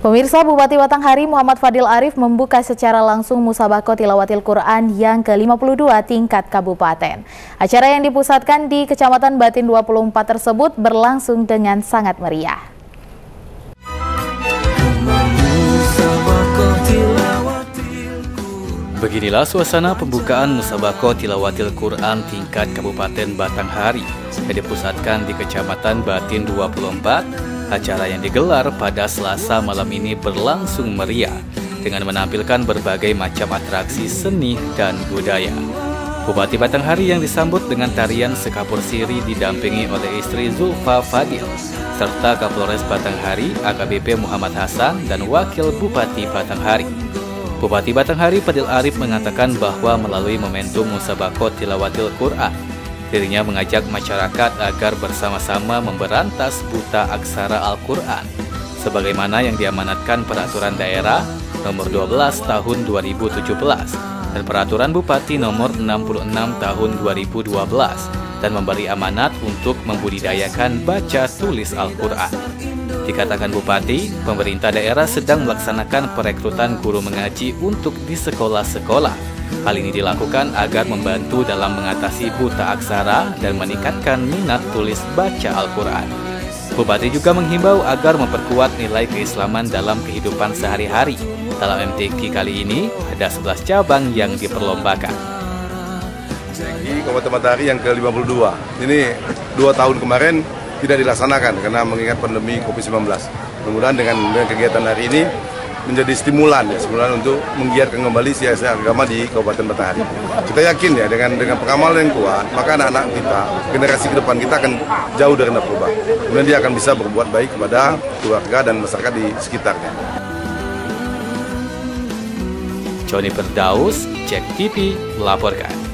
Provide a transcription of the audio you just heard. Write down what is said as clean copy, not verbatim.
Pemirsa, Bupati Batanghari Muhammad Fadil Arif membuka secara langsung Musabaqah Tilawatil Quran yang ke-52 tingkat kabupaten. Acara yang dipusatkan di Kecamatan Batin 24 tersebut berlangsung dengan sangat meriah. Beginilah suasana pembukaan Musabaqah Tilawatil Quran tingkat Kabupaten Batanghari yang dipusatkan di Kecamatan Batin 24. Acara yang digelar pada Selasa malam ini berlangsung meriah dengan menampilkan berbagai macam atraksi seni dan budaya. Bupati Batanghari yang disambut dengan tarian Sekapur Siri didampingi oleh istri Zulfa Fadil, serta Kapolres Batanghari AKBP Muhammad Hasan dan Wakil Bupati Batanghari. Bupati Batanghari Fadil Arif mengatakan bahwa melalui momentum Musabaqah Tilawatil Quran, dirinya mengajak masyarakat agar bersama-sama memberantas buta aksara Al-Quran, sebagaimana yang diamanatkan Peraturan Daerah Nomor 12 Tahun 2017 dan Peraturan Bupati Nomor 66 Tahun 2012, dan memberi amanat untuk membudidayakan baca tulis Al-Quran. Dikatakan Bupati, pemerintah daerah sedang melaksanakan perekrutan guru mengaji untuk di sekolah-sekolah. Hal ini dilakukan agar membantu dalam mengatasi buta aksara dan meningkatkan minat tulis baca Al-Quran. Bupati juga menghimbau agar memperkuat nilai keislaman dalam kehidupan sehari-hari. Dalam MTQ kali ini, ada 11 cabang yang diperlombakan. MTQ Kabupaten Batanghari yang ke-52. Ini 2 tahun kemarin tidak dilaksanakan karena mengingat pandemi COVID-19. Mudah-mudahan dengan kegiatan hari ini menjadi stimulan untuk menggiatkan kembali siasat agama di Kabupaten Batanghari. Kita yakin ya dengan pengamalan yang kuat, maka anak-anak kita, generasi ke depan kita akan jauh dari narkoba. Kemudian dia akan bisa berbuat baik kepada keluarga dan masyarakat di sekitarnya. Joni Firdaus, Cek TV melaporkan.